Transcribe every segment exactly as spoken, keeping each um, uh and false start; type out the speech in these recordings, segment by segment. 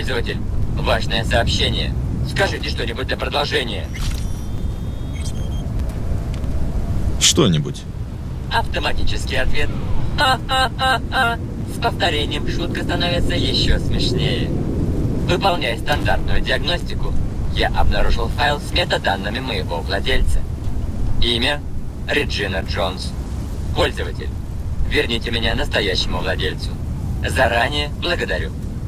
Пользователь, важное сообщение. Скажите что-нибудь для продолжения. Что-нибудь. Автоматический ответ. Ха-ха-ха-ха. С повторением шутка становится еще смешнее. Выполняя стандартную диагностику, я обнаружил файл с метаданными моего владельца. Имя – Реджина Джонс. Пользователь, верните меня настоящему владельцу. Заранее благодарю.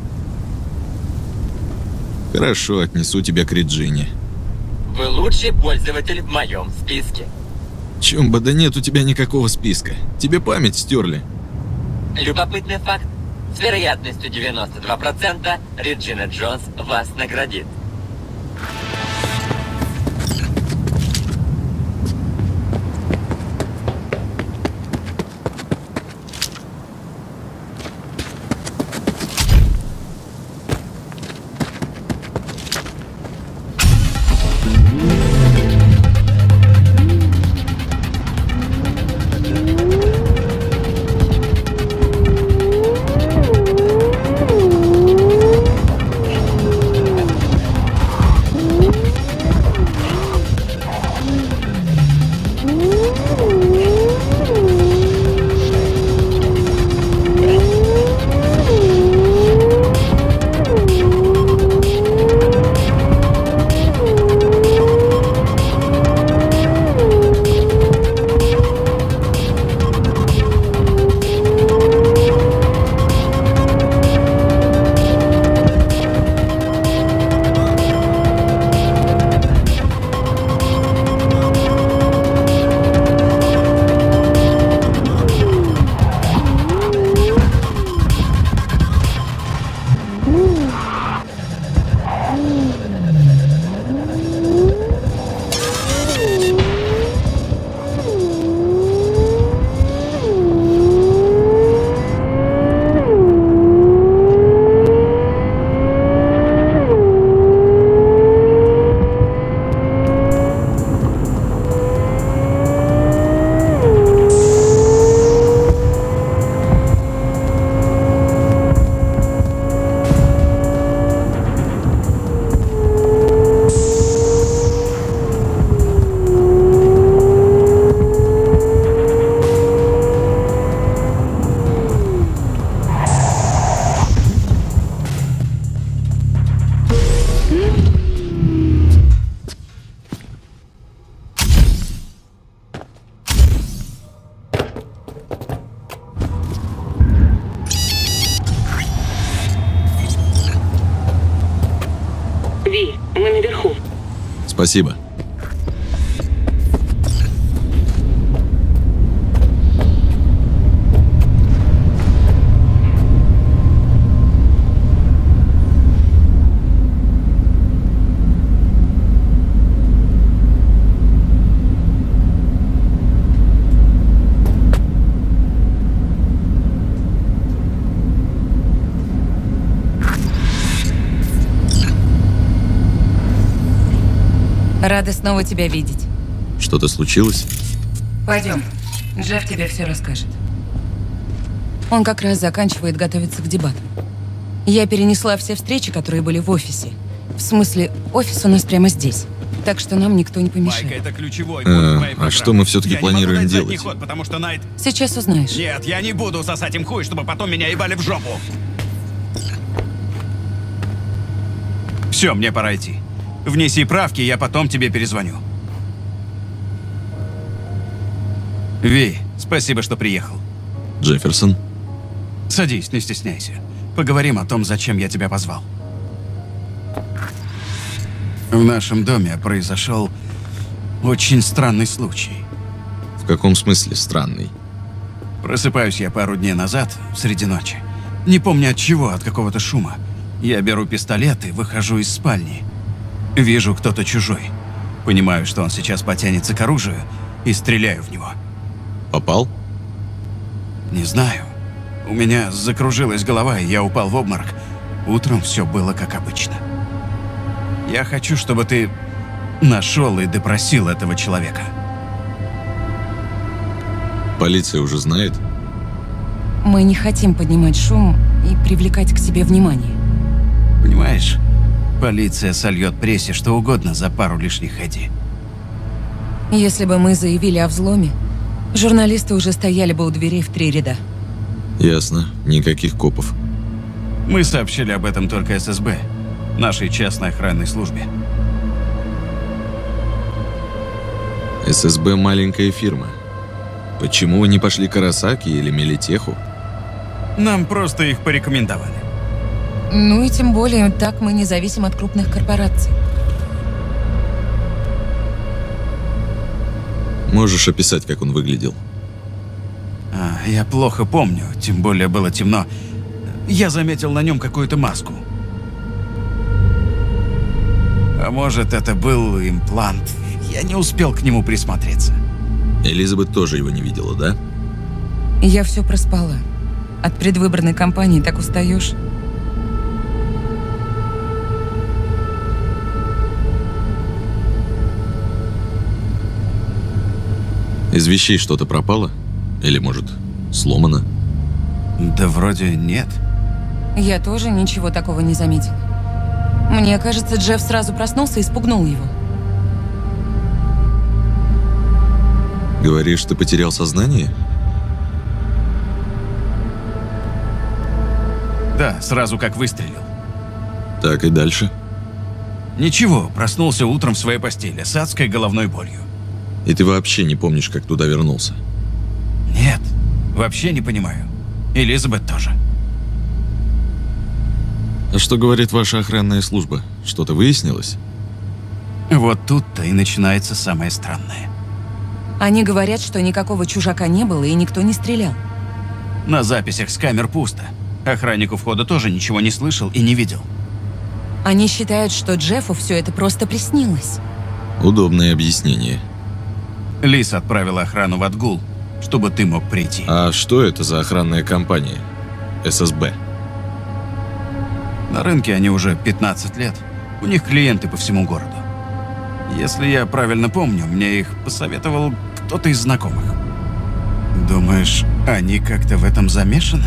Хорошо, отнесу тебя к Реджине. Вы лучший пользователь в моем списке. Чумба, да нет у тебя никакого списка. Тебе память стерли. Любопытный факт. С вероятностью девяносто два процента Реджина Джонс вас наградит. Спасибо. Рада снова тебя видеть. Что-то случилось? Пойдем. Джефф тебе все расскажет. Он как раз заканчивает готовиться к дебатам. Я перенесла все встречи, которые были в офисе. В смысле, офис у нас прямо здесь. Так что нам никто не помешает. Майка, это ключевой а, а что мы все-таки планируем делать? Ход, потому что Найт... Сейчас узнаешь. Нет, я не буду сосать им хуй, чтобы потом меня ебали в жопу. Все, мне пора идти. Внеси правки, я потом тебе перезвоню. Ви, спасибо, что приехал. Джефферсон? Садись, не стесняйся. Поговорим о том, зачем я тебя позвал. В нашем доме произошел очень странный случай. В каком смысле странный? Просыпаюсь я пару дней назад, среди ночи. Не помню от чего, от какого-то шума. Я беру пистолет и выхожу из спальни. Вижу, кто-то чужой. Понимаю, что он сейчас потянется к оружию, и стреляю в него. Попал? Не знаю. У меня закружилась голова, и я упал в обморок. Утром все было как обычно. Я хочу, чтобы ты нашел и допросил этого человека. Полиция уже знает? Мы не хотим поднимать шум и привлекать к себе внимание. Понимаешь, полиция сольет прессе что угодно за пару лишних айди. Если бы мы заявили о взломе, журналисты уже стояли бы у дверей в три ряда. Ясно. Никаких копов. Мы сообщили об этом только эс эс бэ, нашей частной охранной службе. эс эс бэ маленькая фирма. Почему вы не пошли к Арасаки или Мелитеху? Нам просто их порекомендовали. Ну и тем более, так мы не зависим от крупных корпораций. Можешь описать, как он выглядел? А, я плохо помню, тем более было темно. Я заметил на нем какую-то маску. А может, это был имплант? Я не успел к нему присмотреться. Элизабет тоже его не видела, да? Я все проспала. От предвыборной кампании так устаешь. Из вещей что-то пропало? Или, может, сломано? Да вроде нет. Я тоже ничего такого не заметила. Мне кажется, Джефф сразу проснулся и спугнул его. Говоришь, ты потерял сознание? Да, сразу как выстрелил. Так и дальше. Ничего, проснулся утром в своей постели с адской головной болью. И ты вообще не помнишь, как туда вернулся? Нет, вообще не понимаю. Элизабет тоже. А что говорит ваша охранная служба? Что-то выяснилось? Вот тут-то и начинается самое странное. Они говорят, что никакого чужака не было и никто не стрелял. На записях с камер пусто. Охранник у входа тоже ничего не слышал и не видел. Они считают, что Джеффу все это просто приснилось. Удобное объяснение. Лис отправила охрану в отгул, чтобы ты мог прийти. А что это за охранная компания? эс эс бэ. На рынке они уже пятнадцать лет. У них клиенты по всему городу. Если я правильно помню, мне их посоветовал кто-то из знакомых. Думаешь, они как-то в этом замешаны?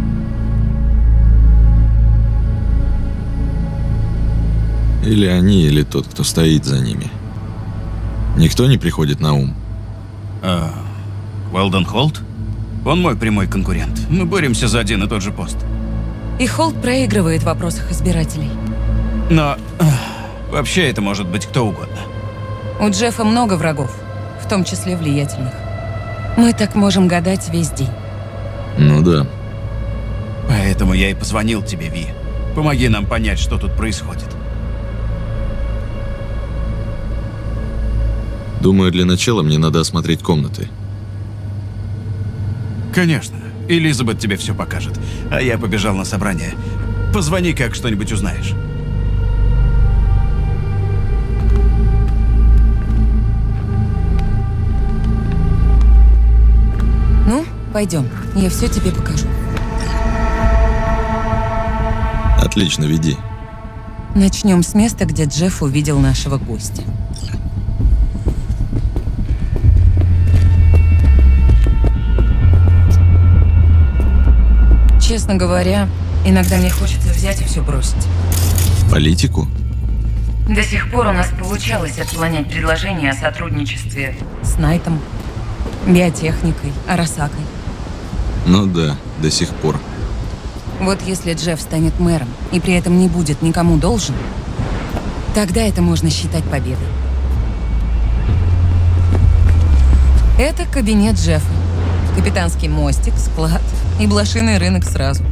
Или они, или тот, кто стоит за ними. Никто не приходит на ум. А, Уэлдон Холт? Он мой прямой конкурент. Мы боремся за один и тот же пост. И Холт проигрывает в вопросах избирателей. Но эх, вообще это может быть кто угодно. У Джеффа много врагов, в том числе влиятельных. Мы так можем гадать весь день. Ну да. Поэтому я и позвонил тебе, Ви. Помоги нам понять, что тут происходит. Думаю, для начала мне надо осмотреть комнаты. Конечно. Элизабет тебе все покажет. А я побежал на собрание. Позвони, как что-нибудь узнаешь. Ну, пойдем. Я все тебе покажу. Отлично, веди. Начнем с места, где Джефф увидел нашего гостя. Честно говоря, иногда мне хочется взять и все бросить. Политику? До сих пор у нас получалось отклонять предложения о сотрудничестве с Найтом, биотехникой, Арасакой. Ну да, до сих пор. Вот если Джефф станет мэром и при этом не будет никому должен, тогда это можно считать победой. Это кабинет Джеффа. Капитанский мостик, склад и блошиный рынок сразу.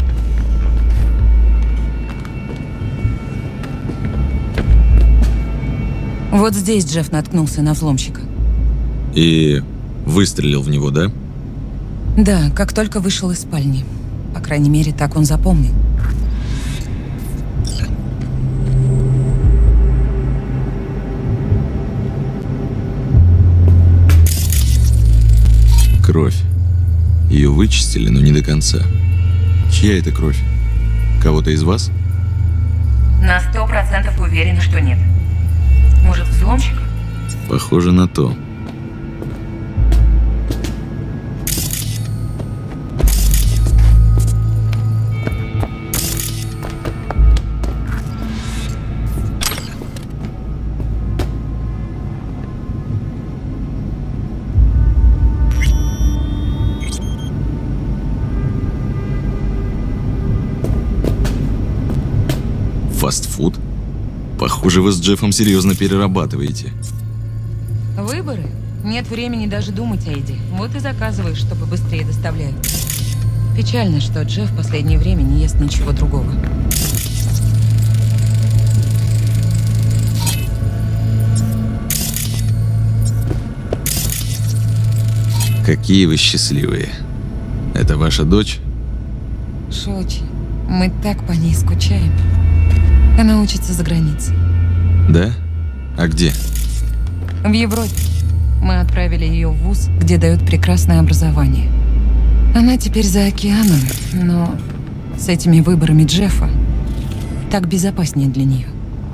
Вот здесь Джефф наткнулся на взломщика. И выстрелил в него, да? Да, как только вышел из спальни. По крайней мере, так он запомнил. Кровь. Ее вычистили, но не до конца. Чья это кровь? Кого-то из вас? На сто процентов уверена, что нет. Может, взломщик? Похоже на то. Фастфуд? Похоже, вы с Джеффом серьезно перерабатываете. Выборы? Нет времени даже думать о еде. Вот и заказываешь, чтобы быстрее доставляли. Печально, что Джефф в последнее время не ест ничего другого. Какие вы счастливые. Это ваша дочь? Шочи, мы так по ней скучаем. Она учится за границей. Да? А где? В Европе. Мы отправили ее в вуз, где дают прекрасное образование. Она теперь за океаном, но с этими выборами Джеффа так безопаснее для нее.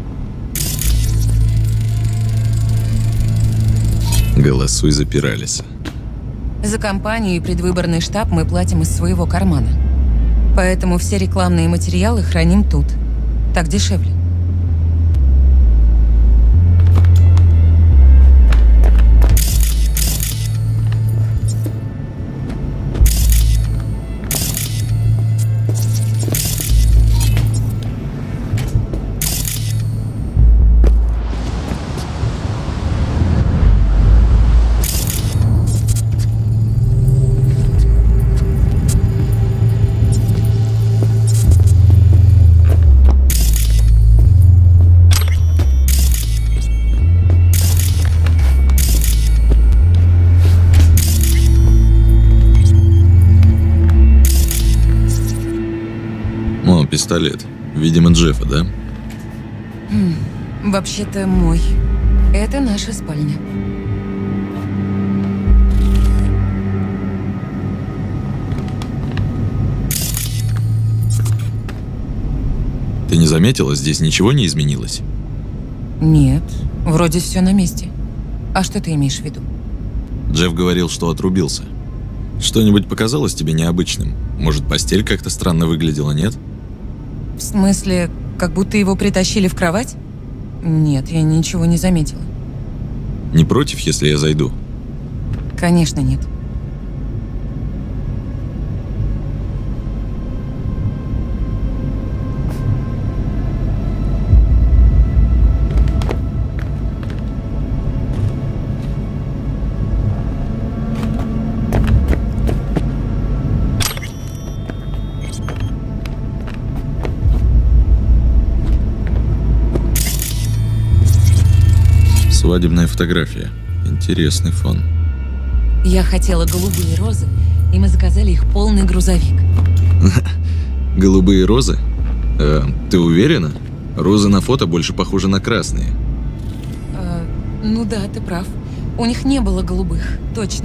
Голосуй за Пиралиса. За кампанию и предвыборный штаб мы платим из своего кармана. Поэтому все рекламные материалы храним тут. Так дешевле. Пистолет. Видимо, Джеффа, да? Хм, вообще-то мой. Это наша спальня. Ты не заметила, здесь ничего не изменилось? Нет, вроде все на месте. А что ты имеешь в виду? Джефф говорил, что отрубился. Что-нибудь показалось тебе необычным? Может, постель как-то странно выглядела, нет? В смысле, как будто его притащили в кровать? Нет, я ничего не заметила. Не против, если я зайду? Конечно, нет. Свадебная фотография. Интересный фон. Я хотела голубые розы, и мы заказали их полный грузовик. Голубые розы? Э, ты уверена? Розы на фото больше похожи на красные. Э, ну да, ты прав. У них не было голубых, точно.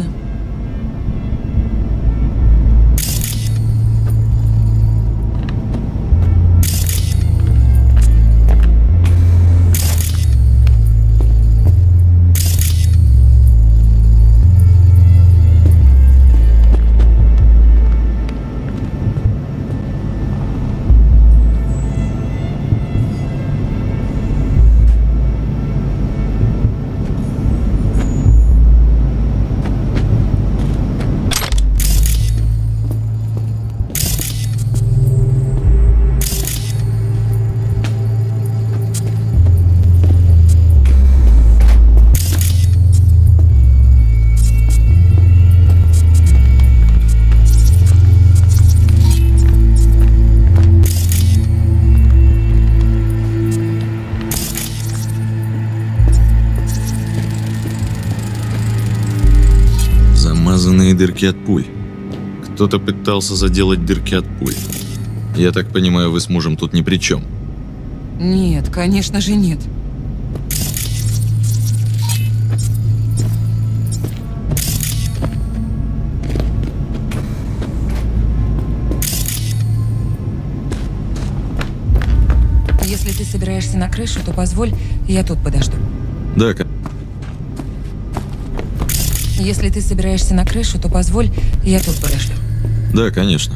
Замазанные дырки от пуль. Кто-то пытался заделать дырки от пуль. Я так понимаю, вы с мужем тут ни при чем? Нет, конечно же нет. Если ты собираешься на крышу, то позволь, я тут подожду. Да, как... Если ты собираешься на крышу, то позволь, я тут подожду. Да, конечно.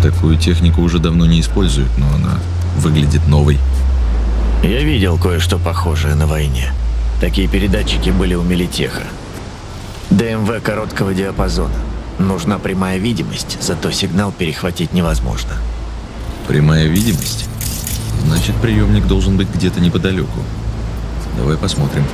Такую технику уже давно не используют, но она выглядит новой. Я видел кое-что похожее на войне. Такие передатчики были у Милитеха. ДМВ короткого диапазона. Нужна прямая видимость, зато сигнал перехватить невозможно. Прямая видимость? Значит, приемник должен быть где-то неподалеку. Давай посмотрим.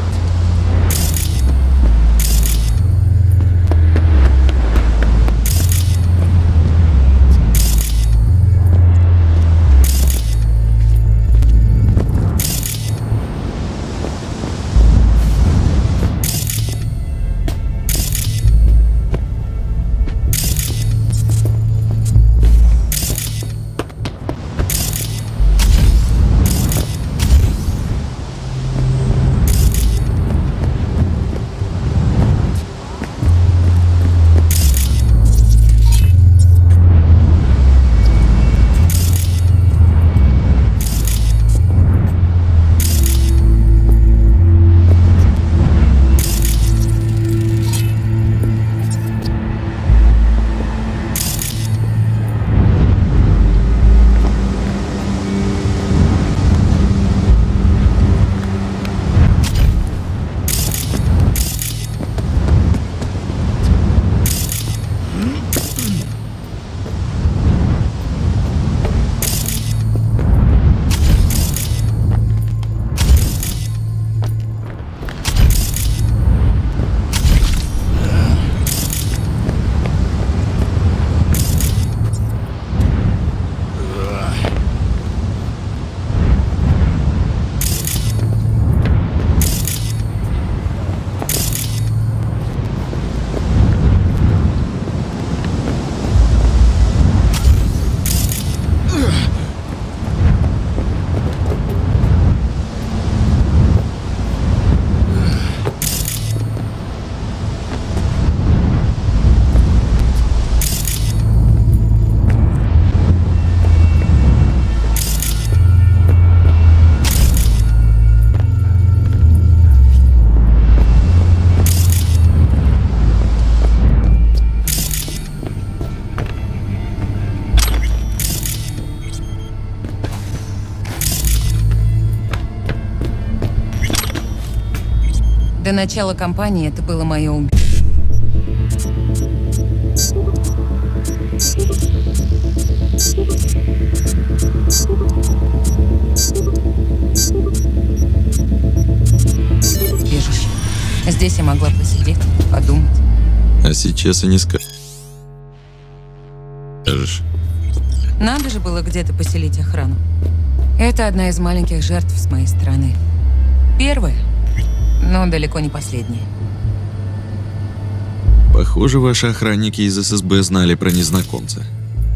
До начала кампании это было мое убийство. Убежище. Здесь я могла посидеть, подумать. А сейчас и не скажешь. Надо же было где-то поселить охрану. Это одна из маленьких жертв с моей стороны. Первая, но далеко не последняя. Похоже, ваши охранники из эс эс бэ знали про незнакомца.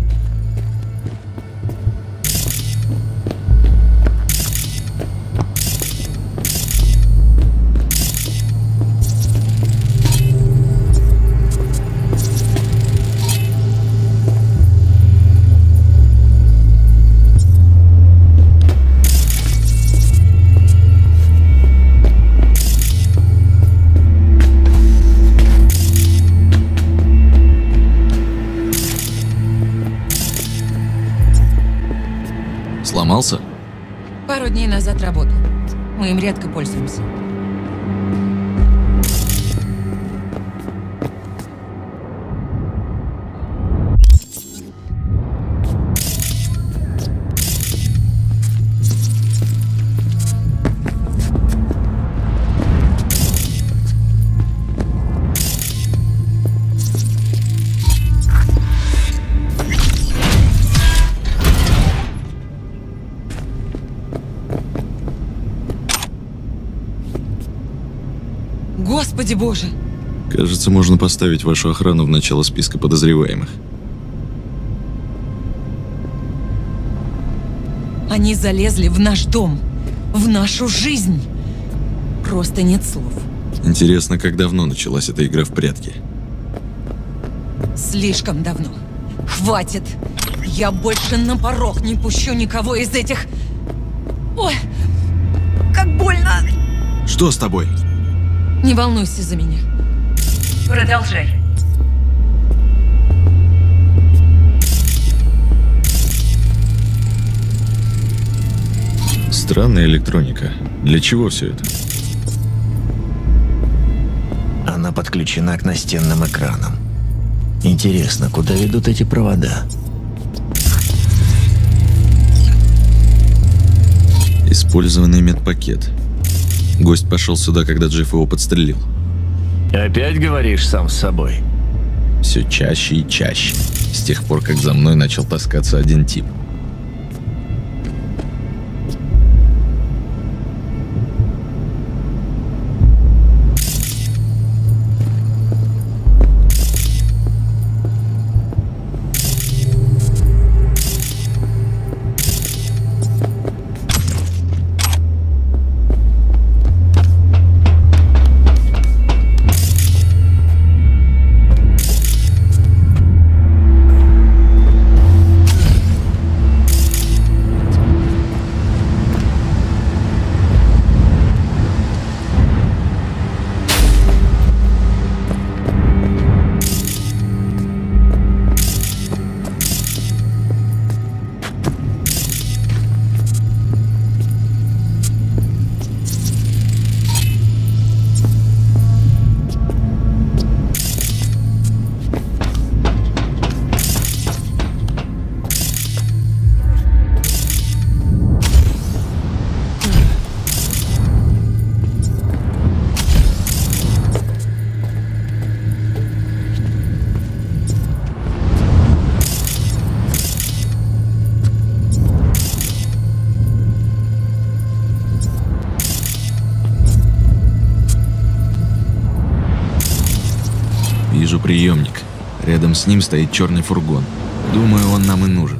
Сломался? Пару дней назад работал. Мы им редко пользуемся. Господи боже! Кажется, можно поставить вашу охрану в начало списка подозреваемых. Они залезли в наш дом, в нашу жизнь. Просто нет слов. Интересно, как давно началась эта игра в прятки? Слишком давно. Хватит! Я больше на порог не пущу никого из этих... Ой, как больно! Что с тобой? Не волнуйся за меня. Продолжай. Странная электроника. Для чего все это? Она подключена к настенным экранам. Интересно, куда ведут эти провода? Использованный медпакет. Гость пошел сюда, когда Джефф его подстрелил. Опять говоришь сам с собой? Все чаще и чаще. С тех пор, как за мной начал таскаться один тип. Вижу приемник. Рядом с ним стоит черный фургон. Думаю, он нам и нужен.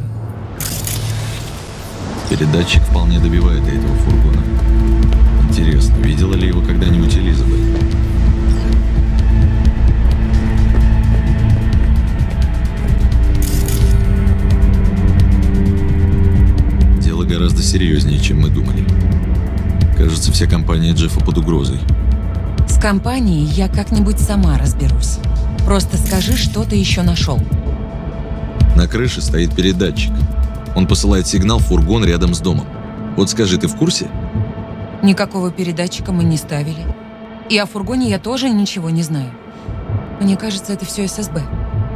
Передатчик вполне добивает до этого фургона. Интересно, видела ли его когда-нибудь Элизабет? Дело гораздо серьезнее, чем мы думали. Кажется, вся компания Джеффа под угрозой. С компанией я как-нибудь сама разберусь. Просто скажи, что ты еще нашел. На крыше стоит передатчик. Он посылает сигнал в фургон рядом с домом. Вот скажи, ты в курсе? Никакого передатчика мы не ставили. И о фургоне я тоже ничего не знаю. Мне кажется, это все эс эс бэ.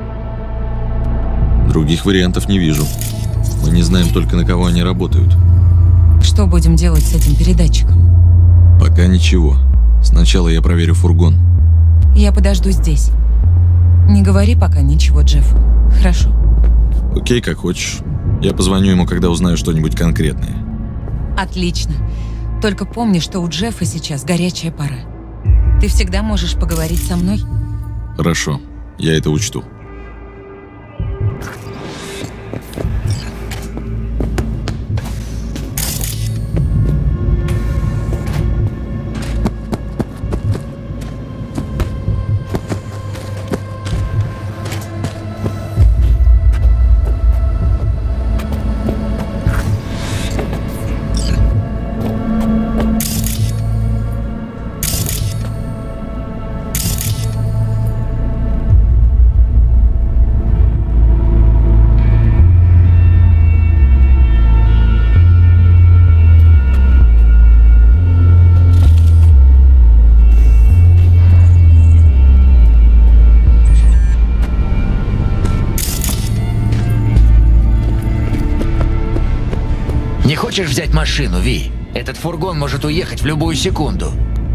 Других вариантов не вижу. Мы не знаем только, на кого они работают. Что будем делать с этим передатчиком? Пока ничего. Сначала я проверю фургон. Я подожду здесь. Не говори пока ничего Джеффу. Хорошо? Окей, как хочешь. Я позвоню ему, когда узнаю что-нибудь конкретное. Отлично. Только помни, что у Джеффа сейчас горячая пора. Ты всегда можешь поговорить со мной? Хорошо, я это учту. Не хочешь взять машину, Ви? Этот фургон может уехать в любую секунду.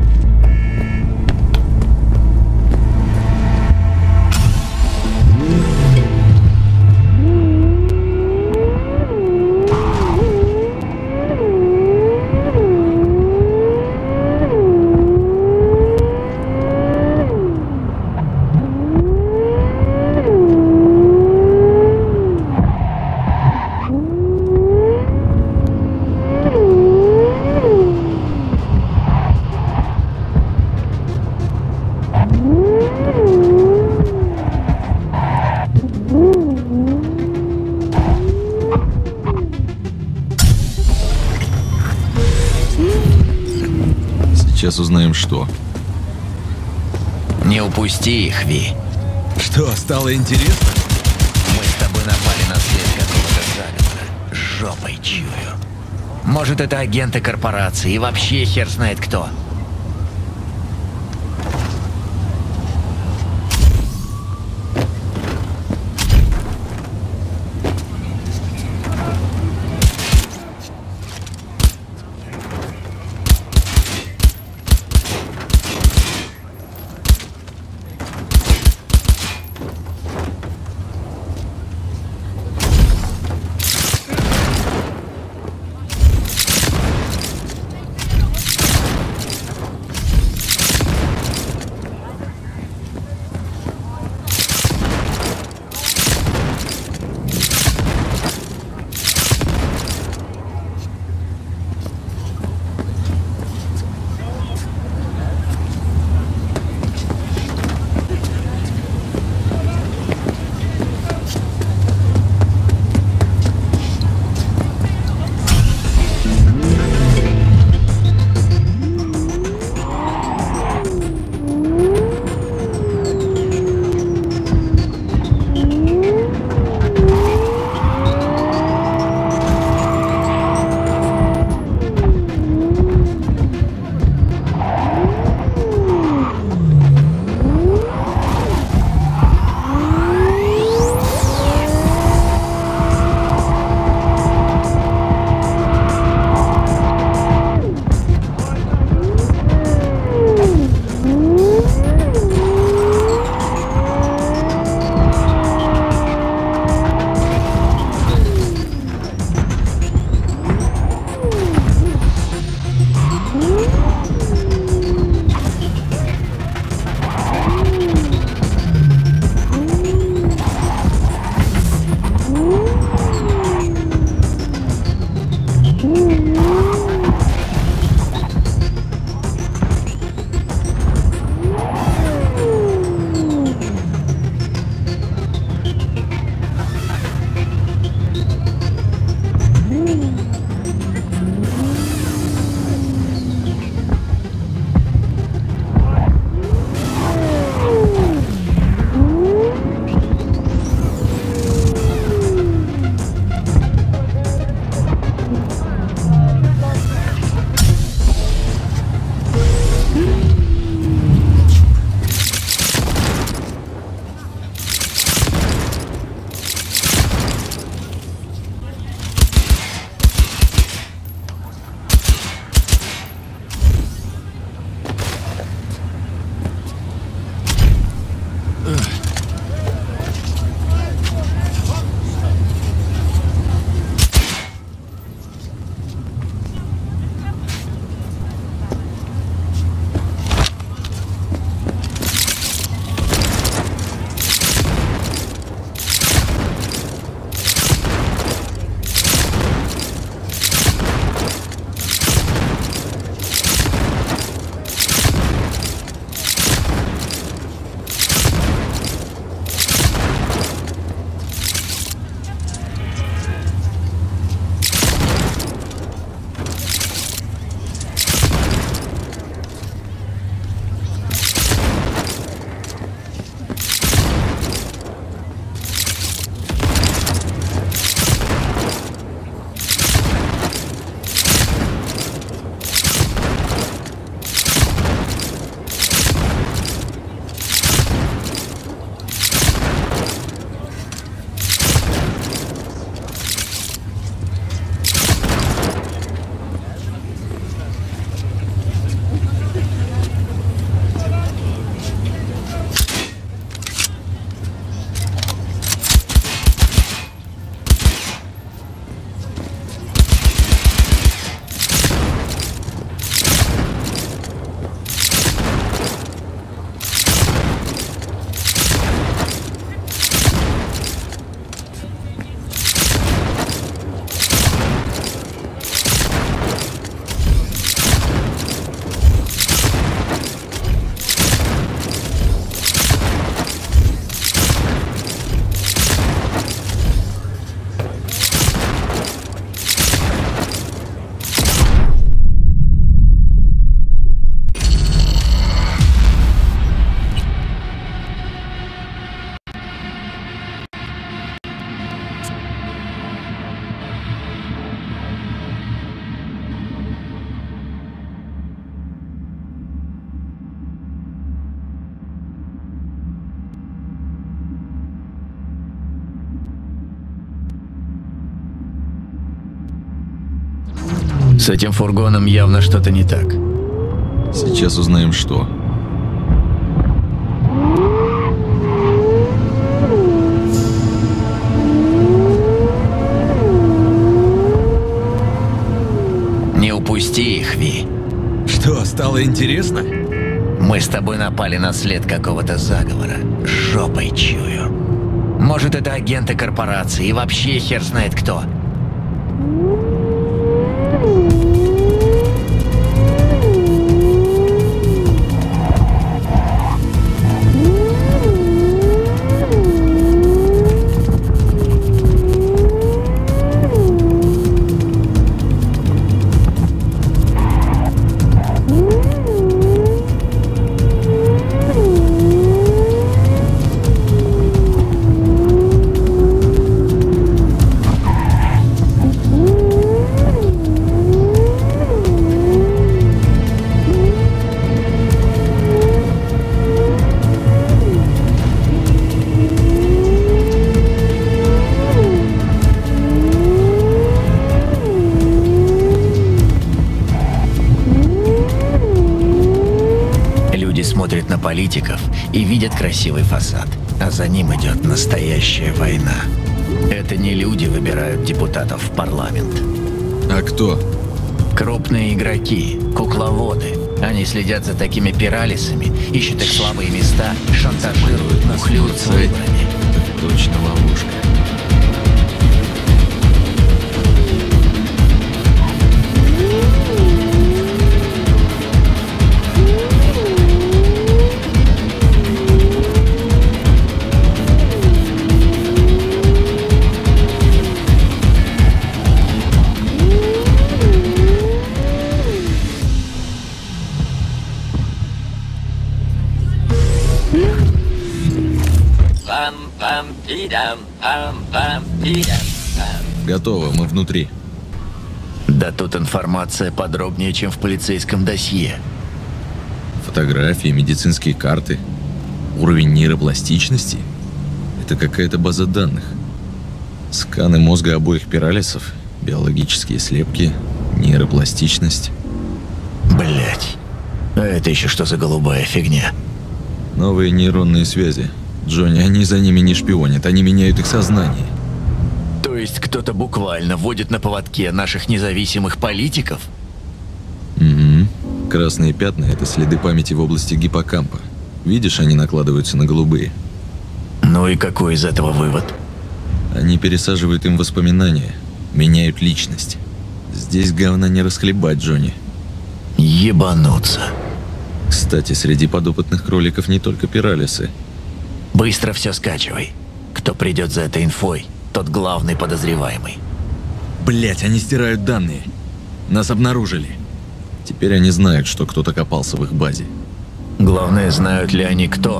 Сейчас узнаем, что. Не упусти их, Ви. Что, стало интересно? Мы с тобой напали на след какого-то заговора. Жопой чую. Может, это агенты корпорации и вообще хер знает кто. С этим фургоном явно что-то не так. Сейчас узнаем, что. Не упусти их, Ви. Что, стало интересно? Мы с тобой напали на след какого-то заговора. Жопой чую. Может, это агенты корпорации и вообще хер знает кто. Смотрят на политиков и видят красивый фасад, а за ним идет настоящая война. Это не люди выбирают депутатов в парламент. А кто? Крупные игроки, кукловоды. Они следят за такими пиралисами, ищут их слабые места, шантажируют, мухлюют с выборами. Это точно ловушка. Пам-пам-пидам, пам-пам-пидам, пам. Готово, мы внутри. Да тут информация подробнее, чем в полицейском досье. Фотографии, медицинские карты. Уровень нейропластичности. Это какая-то база данных. Сканы мозга обоих пиралисов, биологические слепки, нейропластичность. Блять. А это еще что за голубая фигня? Новые нейронные связи. Джонни, они за ними не шпионят, они меняют их сознание. То есть кто-то буквально водит на поводке наших независимых политиков? Угу. Красные пятна – это следы памяти в области гиппокампа. Видишь, они накладываются на голубые. Ну и какой из этого вывод? Они пересаживают им воспоминания, меняют личность. Здесь говна не расхлебать, Джонни. Ебануться. Кстати, среди подопытных кроликов не только пиралисы. Быстро все скачивай. Кто придет за этой инфой, тот главный подозреваемый. Блять, они стирают данные. Нас обнаружили. Теперь они знают, что кто-то копался в их базе. Главное, знают ли они кто.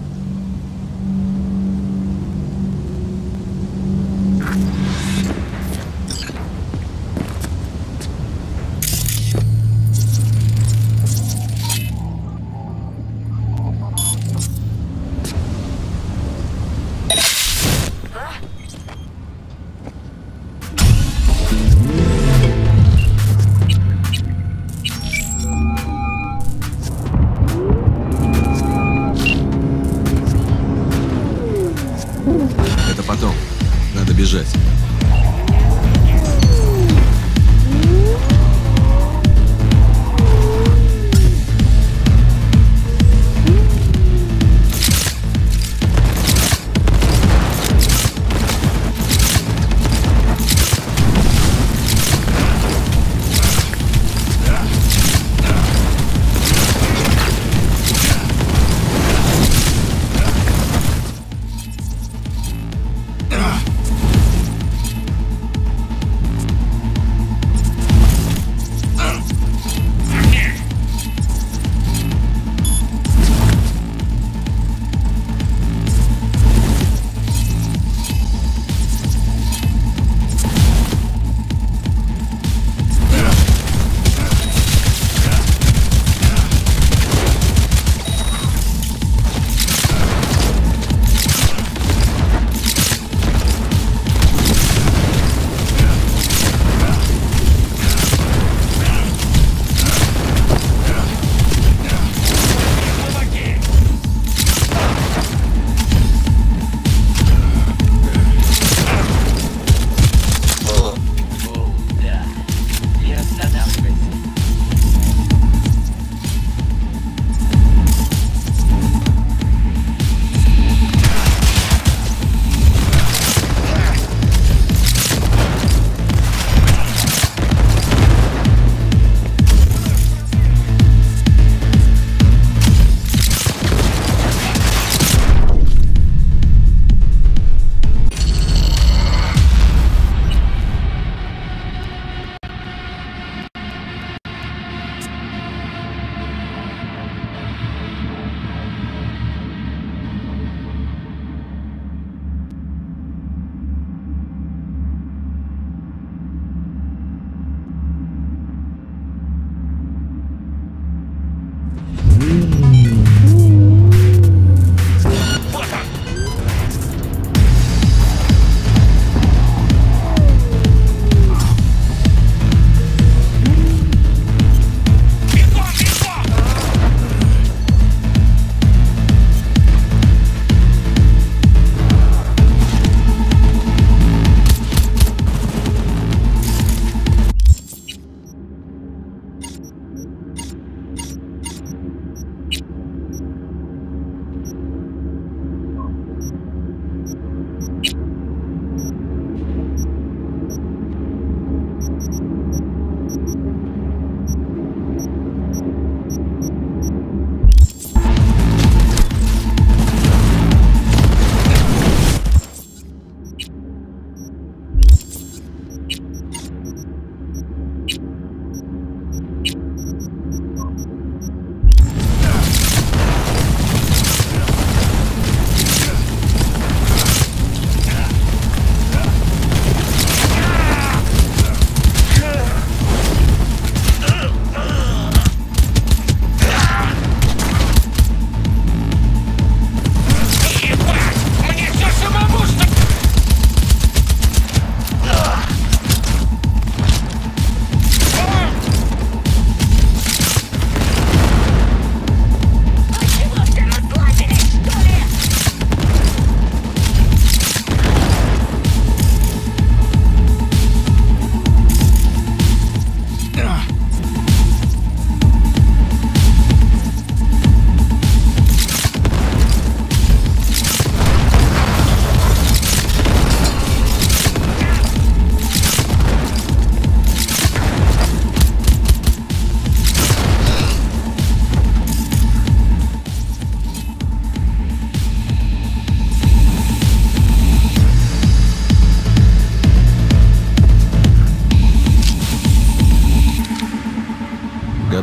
Это потом. Надо бежать.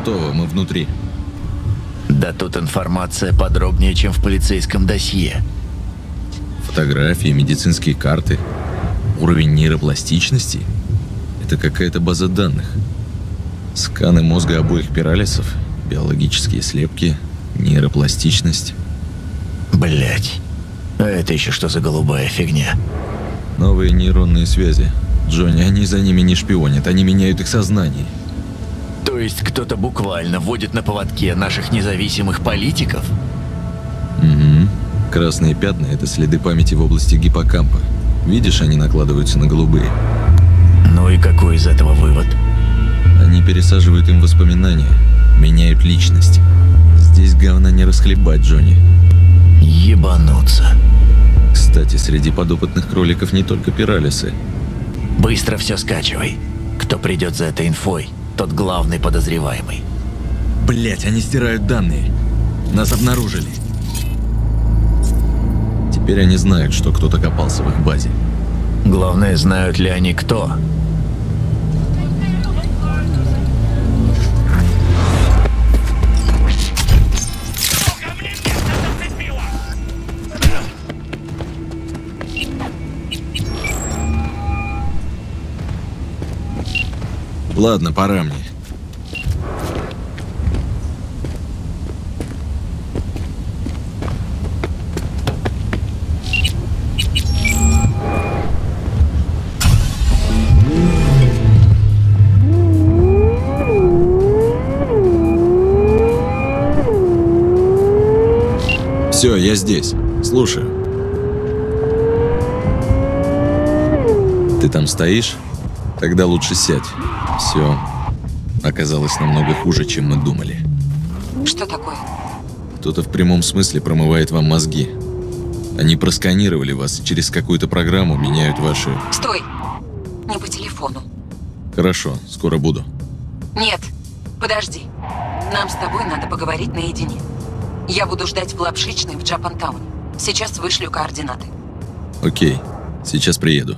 Готово, мы внутри. Да тут информация подробнее, чем в полицейском досье. Фотографии, медицинские карты, уровень нейропластичности. Это какая-то база данных. Сканы мозга обоих пиралисов, биологические слепки, нейропластичность. Блять. А это еще что за голубая фигня? Новые нейронные связи. Джонни, они за ними не шпионят, они меняют их сознание. То есть кто-то буквально водит на поводке наших независимых политиков? Угу. Красные пятна – это следы памяти в области гиппокампа. Видишь, они накладываются на голубые. Ну и какой из этого вывод? Они пересаживают им воспоминания, меняют личность. Здесь говна не расхлебать, Джонни. Ебануться. Кстати, среди подопытных кроликов не только пиралисы. Быстро все скачивай. Кто придет за этой инфой, тот главный подозреваемый. Блять, они стирают данные. Нас обнаружили. Теперь они знают, что кто-то копался в их базе. Главное, знают ли они кто. Ладно, пора мне. Все, я здесь. Слушаю. Ты там стоишь? Тогда лучше сядь. Все оказалось намного хуже, чем мы думали. Что такое? Кто-то в прямом смысле промывает вам мозги. Они просканировали вас и через какую-то программу меняют ваши... Стой! Не по телефону. Хорошо, скоро буду. Нет, подожди. Нам с тобой надо поговорить наедине. Я буду ждать в Лапшичной в Джапантауне. Сейчас вышлю координаты. Окей, сейчас приеду.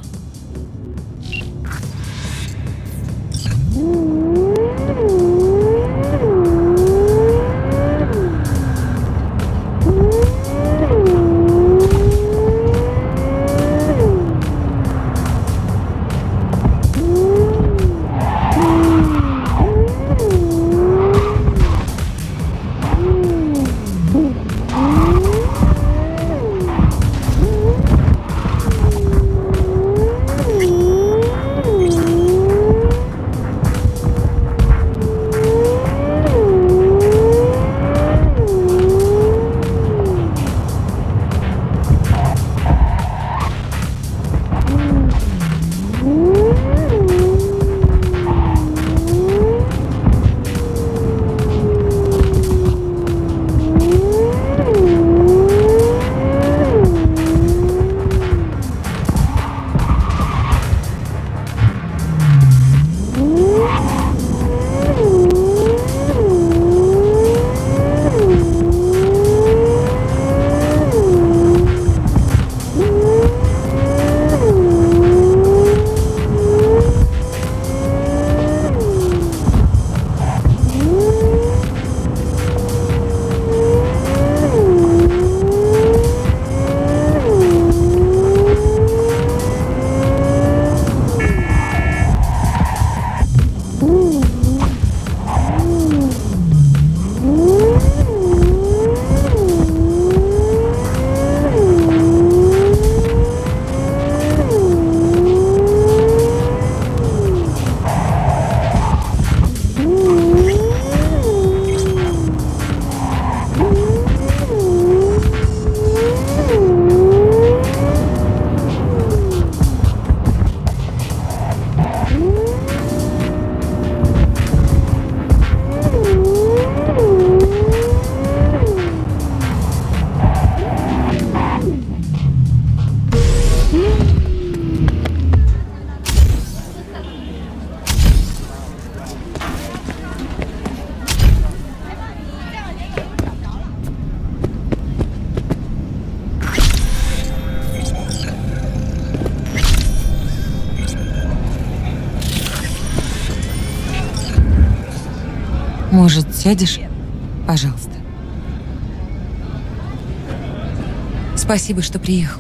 Может, сядешь? Пожалуйста. Спасибо, что приехал.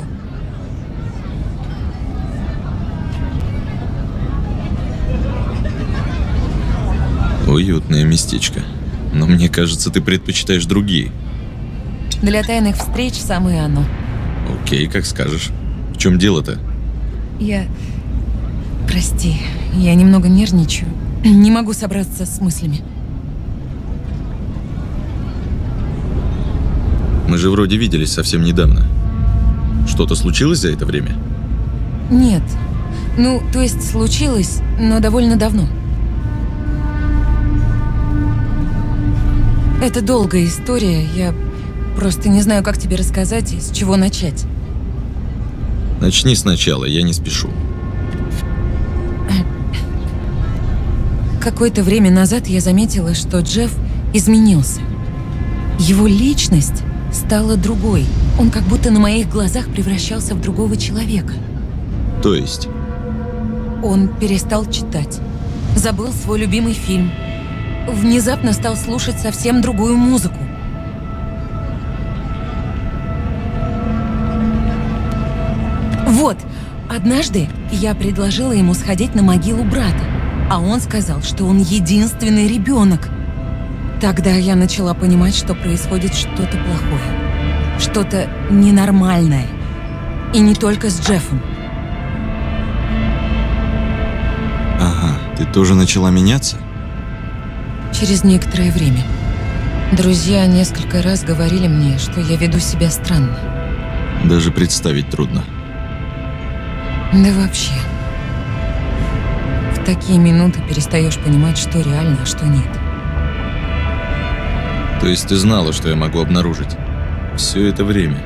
Уютное местечко. Но мне кажется, ты предпочитаешь другие. Для тайных встреч самое оно. Окей, как скажешь. В чем дело-то? Я... Прости, я немного нервничаю. Не могу собраться с мыслями. Мы же вроде виделись совсем недавно. Что-то случилось за это время? Нет. Ну, то есть случилось, но довольно давно. Это долгая история, я просто не знаю, как тебе рассказать и с чего начать. Начни сначала, я не спешу. Какое-то время назад я заметила, что Джефф изменился. Его личность стала другой. Он как будто на моих глазах превращался в другого человека. То есть? Он перестал читать, забыл свой любимый фильм, внезапно стал слушать совсем другую музыку. Вот, однажды я предложила ему сходить на могилу брата, а он сказал, что он единственный ребенок. Тогда я начала понимать, что происходит что-то плохое, что-то ненормальное. И не только с Джеффом. Ага, ты тоже начала меняться? Через некоторое время. Друзья несколько раз говорили мне, что я веду себя странно. Даже представить трудно. Да вообще. В такие минуты перестаешь понимать, что реально, а что нет. То есть ты знала, что я могу обнаружить? Все это время.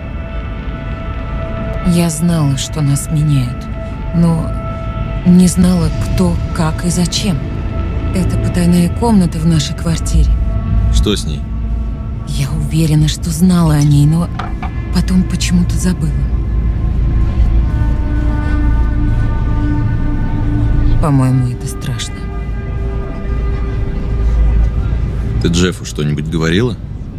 Я знала, что нас меняют, но не знала, кто, как и зачем. Это потайная комната в нашей квартире. Что с ней? Я уверена, что знала о ней, но потом почему-то забыла. По-моему, это страшно. Ты Джеффу что-нибудь говорила?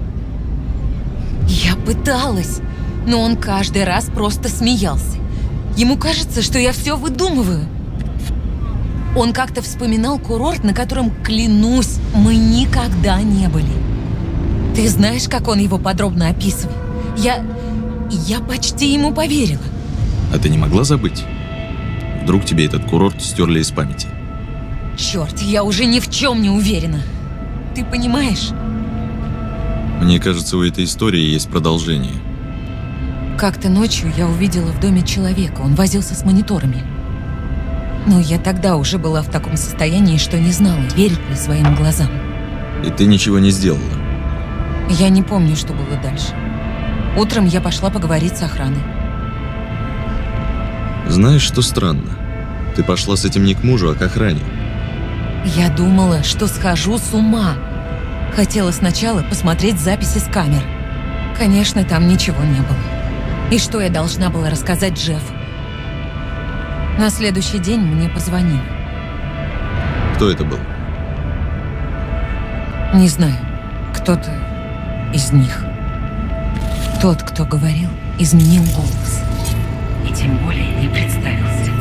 Я пыталась, но он каждый раз просто смеялся. Ему кажется, что я все выдумываю. Он как-то вспоминал курорт, на котором, клянусь, мы никогда не были. Ты знаешь, как он его подробно описывал? Я... я почти ему поверила. А ты не могла забыть? Вдруг тебе этот курорт стерли из памяти? Черт, я уже ни в чем не уверена. Ты понимаешь? Мне кажется, у этой истории есть продолжение. Как-то ночью я увидела в доме человека. Он возился с мониторами. Но я тогда уже была в таком состоянии, что не знала, верить ли своим глазам. И ты ничего не сделала? Я не помню, что было дальше. Утром я пошла поговорить с охраной. Знаешь, что странно? Ты пошла с этим не к мужу, а к охране. Я думала, что схожу с ума. Хотела сначала посмотреть записи с камер. Конечно, там ничего не было. И что я должна была рассказать Джеффу? На следующий день мне позвонили. Кто это был? Не знаю. Кто-то из них. Тот, кто говорил, изменил голос. И тем более не представился.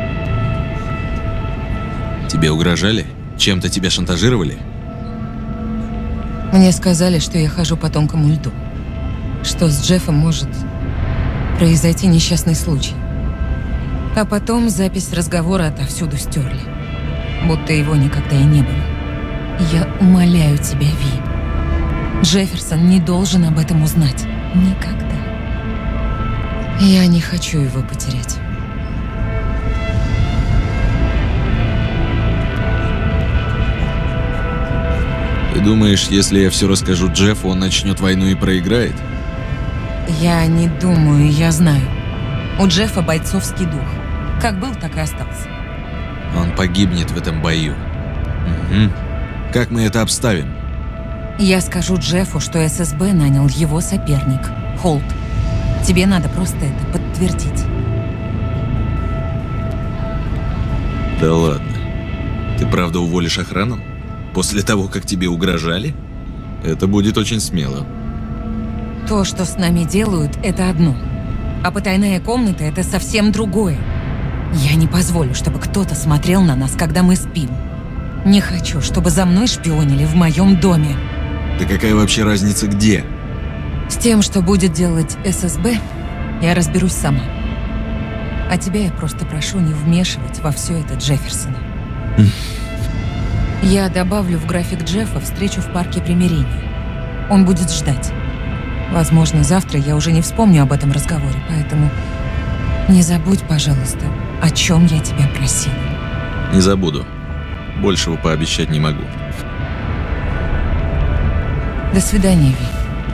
Тебе угрожали? Чем-то тебя шантажировали? Мне сказали, что я хожу по тонкому льду. Что с Джеффом может произойти несчастный случай. А потом запись разговора отовсюду стерли. Будто его никогда и не было. Я умоляю тебя, Ви. Джефферсон не должен об этом узнать. Никогда. Я не хочу его потерять. Ты думаешь, если я все расскажу Джеффу, он начнет войну и проиграет? Я не думаю, я знаю. У Джеффа бойцовский дух. Как был, так и остался. Он погибнет в этом бою. Угу. Как мы это обставим? Я скажу Джеффу, что эс эс бэ нанял его соперник, Холт. Тебе надо просто это подтвердить. Да ладно. Ты правда уволишь охрану? После того, как тебе угрожали? Это будет очень смело. То, что с нами делают, это одно. А потайная комната — это совсем другое. Я не позволю, чтобы кто-то смотрел на нас, когда мы спим. Не хочу, чтобы за мной шпионили в моем доме. Да какая вообще разница где? С тем, что будет делать эс эс бэ, я разберусь сама. А тебя я просто прошу не вмешивать во все это Джефферсона. Я добавлю в график Джеффа встречу в парке примирения. Он будет ждать. Возможно, завтра я уже не вспомню об этом разговоре, поэтому не забудь, пожалуйста, о чем я тебя просила. Не забуду. Большего пообещать не могу. До свидания, Ви.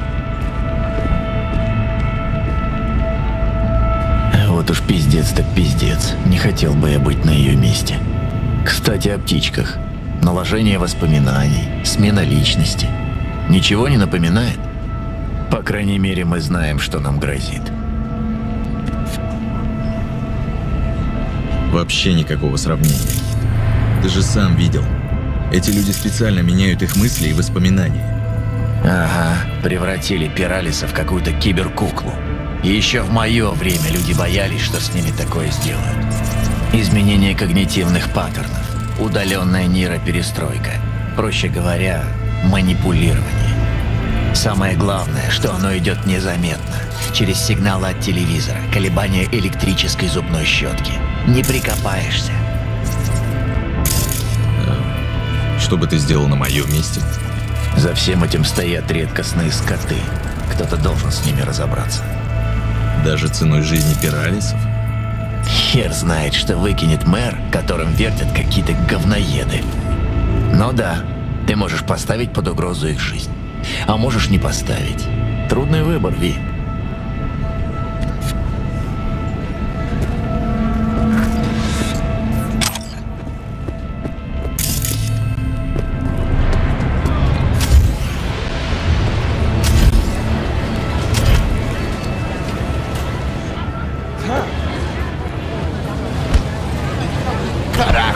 Вот уж пиздец так пиздец. Не хотел бы я быть на ее месте. Кстати, о птичках. Наложение воспоминаний, смена личности. Ничего не напоминает? По крайней мере, мы знаем, что нам грозит. Вообще никакого сравнения. Ты же сам видел. Эти люди специально меняют их мысли и воспоминания. Ага, превратили Пиралиса в какую-то киберкуклу. И еще в мое время люди боялись, что с ними такое сделают. Изменение когнитивных паттернов, удаленная нейроперестройка. Проще говоря, манипулирование. Самое главное, что оно идет незаметно. Через сигналы от телевизора, колебания электрической зубной щетки. Не прикопаешься. Что бы ты сделал на моем месте? За всем этим стоят редкостные скоты. Кто-то должен с ними разобраться. Даже ценой жизни Пиралисов? Хер знает, что выкинет мэр, которым вертят какие-то говноеды. Ну да, ты можешь поставить под угрозу их жизнь. А можешь не поставить. Трудный выбор, Ви. Кара!